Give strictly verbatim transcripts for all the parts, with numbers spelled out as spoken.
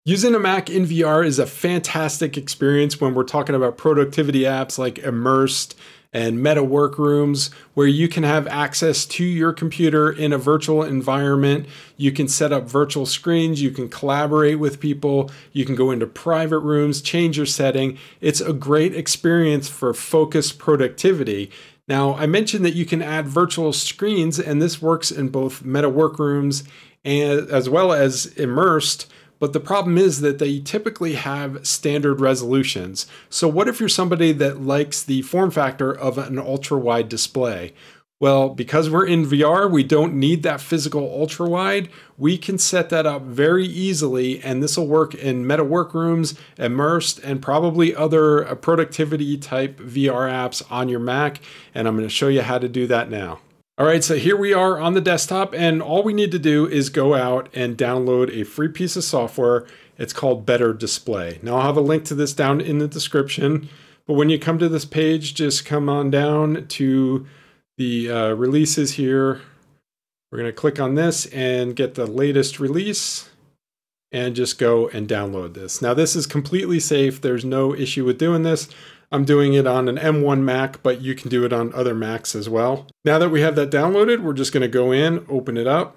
Using a Mac in V R is a fantastic experience when we're talking about productivity apps like Immersed and Meta Workrooms, where you can have access to your computer in a virtual environment. You can set up virtual screens, you can collaborate with people, you can go into private rooms, change your setting. It's a great experience for focused productivity. Now, I mentioned that you can add virtual screens, and this works in both Meta Workrooms and as well as Immersed. But the problem is that they typically have standard resolutions. So what if you're somebody that likes the form factor of an ultra-wide display? Well, because we're in V R, we don't need that physical ultra-wide. We can set that up very easily, and this will work in Meta Workrooms, Immersed, and probably other productivity type V R apps on your Mac. And I'm going to show you how to do that now. All right, so here we are on the desktop, and all we need to do is go out and download a free piece of software. It's called Better Display. Now I'll have a link to this down in the description, but when you come to this page, just come on down to the uh, releases here. We're gonna click on this and get the latest release and just go and download this. Now this is completely safe. There's no issue with doing this. I'm doing it on an M one Mac, but you can do it on other Macs as well. Now that we have that downloaded, we're just going to go in, open it up,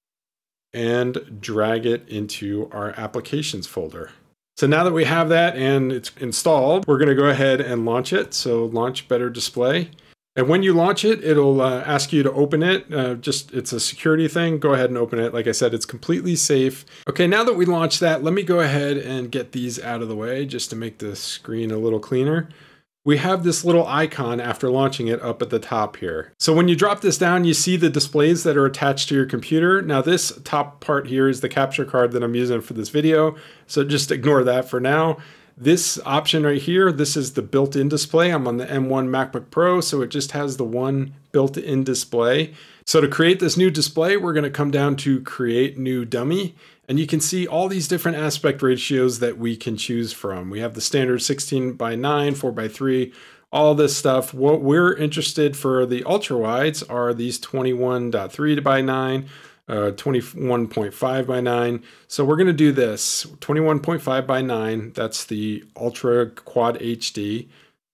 and drag it into our applications folder. So now that we have that and it's installed, we're going to go ahead and launch it. So launch Better Display. And when you launch it, it'll uh, ask you to open it. Uh, just it's a security thing. Go ahead and open it. Like I said, it's completely safe. Okay, now that we launched that, let me go ahead and get these out of the way just to make the screen a little cleaner. We have this little icon after launching it up at the top here. So when you drop this down, you see the displays that are attached to your computer. Now this top part here is the capture card that I'm using for this video. So just ignore that for now. This option right here, this is the built-in display. I'm on the M one MacBook Pro, so it just has the one built-in display. So to create this new display, we're going to come down to Create New Dummy, and you can see all these different aspect ratios that we can choose from. We have the standard sixteen by nine, four by three, all this stuff. What we're interested for the ultra wides are these twenty-one point three by nine, Uh, twenty-one point five by nine. So we're going to do this twenty-one point five by nine. That's the Ultra Quad H D.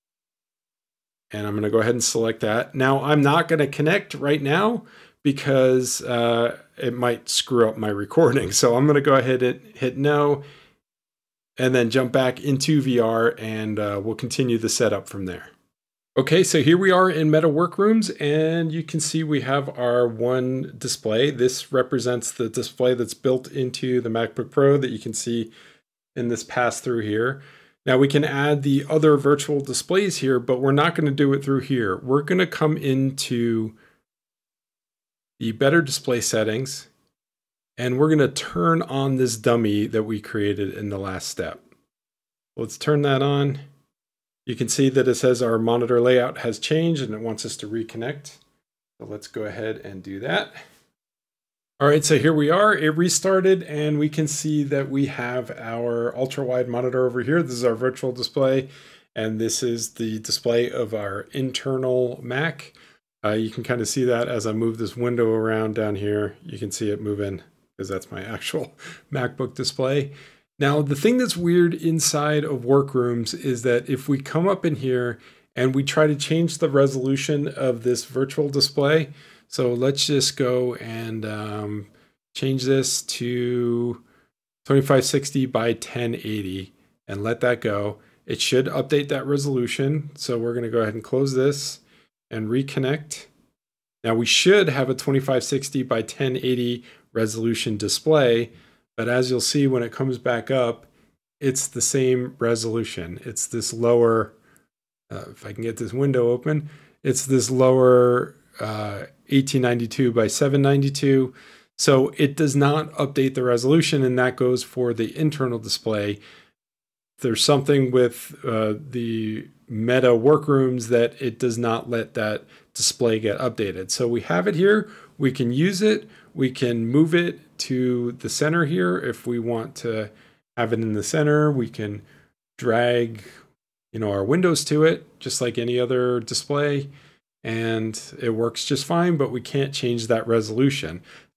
And I'm going to go ahead and select that. Now I'm not going to connect right now because uh, it might screw up my recording. So I'm going to go ahead and hit no and then jump back into V R, and uh, we'll continue the setup from there. Okay, so here we are in Meta Workrooms, and you can see we have our one display. This represents the display that's built into the MacBook Pro that you can see in this pass-through here. Now we can add the other virtual displays here, but we're not going to do it through here. We're going to come into the Better Display settings, and we're going to turn on this dummy that we created in the last step. Let's turn that on. You can see that it says our monitor layout has changed and it wants us to reconnect. So let's go ahead and do that. All right, so here we are. It restarted, and we can see that we have our ultra-wide monitor over here. This is our virtual display, and this is the display of our internal Mac. Uh, you can kind of see that as I move this window around down here. You can see it moving because that's my actual MacBook display. Now, the thing that's weird inside of Workrooms is that if we come up in here and we try to change the resolution of this virtual display, so let's just go and um, change this to twenty-five sixty by ten eighty and let that go. It should update that resolution. So we're going to go ahead and close this and reconnect. Now we should have a twenty-five sixty by ten eighty resolution display. But as you'll see when it comes back up, it's the same resolution. It's this lower, uh, if I can get this window open, it's this lower uh, eighteen ninety-two by seven ninety-two. So it does not update the resolution, and that goes for the internal display. There's something with uh, the Meta Workrooms that it does not let that display get updated. So we have it here. We can use it. We can move it to the center here. If we want to have it in the center, we can drag, you know, our windows to it, just like any other display, and it works just fine, but we can't change that resolution.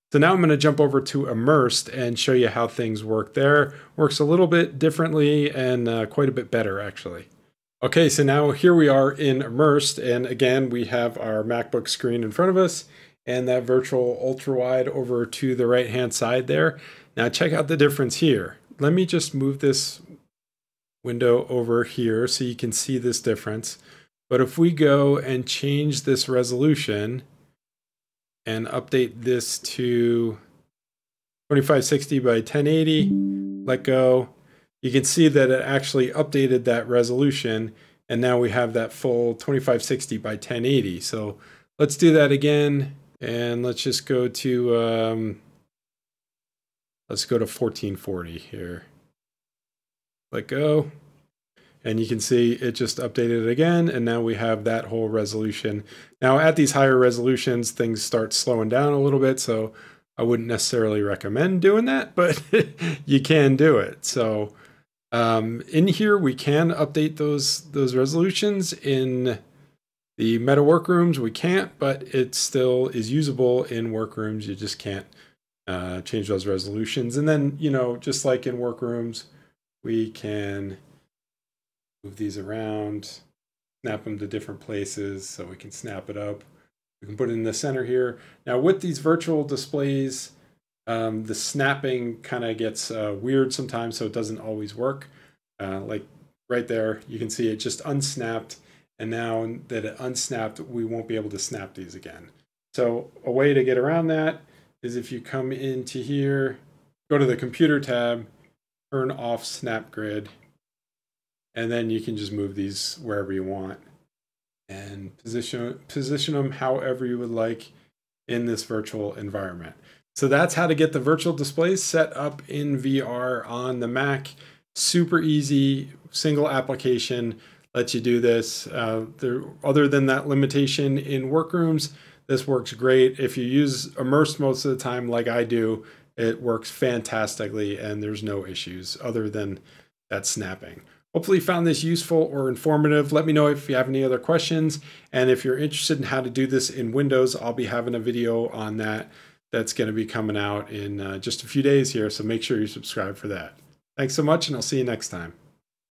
So now I'm going to jump over to Immersed and show you how things work there. Works a little bit differently and uh, quite a bit better actually. Okay, so now here we are in Immersed, and again we have our MacBook screen in front of us and that virtual ultrawide over to the right hand side there. Now check out the difference here. Let me just move this window over here so you can see this difference. But if we go and change this resolution and update this to twenty-five sixty by ten eighty, let go, you can see that it actually updated that resolution, and now we have that full twenty-five sixty by ten eighty. So let's do that again, and let's just go to um, let's go to fourteen forty here. Let go. And you can see it just updated it again, and now we have that whole resolution. Now at these higher resolutions, things start slowing down a little bit, so I wouldn't necessarily recommend doing that, but you can do it. So um, in here, we can update those, those resolutions. In the Meta Workrooms, we can't, but it still is usable in Workrooms. You just can't uh, change those resolutions. And then, you know, just like in Workrooms, we can move these around, snap them to different places so we can snap it up. We can put it in the center here. Now with these virtual displays, um, the snapping kind of gets uh, weird sometimes, so it doesn't always work. Uh, like right there, you can see it just unsnapped, and now that it unsnapped, we won't be able to snap these again. So a way to get around that is if you come into here, go to the computer tab, turn off snap grid, and then you can just move these wherever you want and position, position them however you would like in this virtual environment. So that's how to get the virtual displays set up in V R on the Mac. Super easy, single application lets you do this. Uh, there, other than that limitation in Workrooms, this works great. If you use Immersed most of the time like I do, it works fantastically and there's no issues other than that snapping. Hopefully you found this useful or informative. Let me know if you have any other questions. And if you're interested in how to do this in Windows, I'll be having a video on that that's going to be coming out in uh, just a few days here. So make sure you subscribe for that. Thanks so much, and I'll see you next time.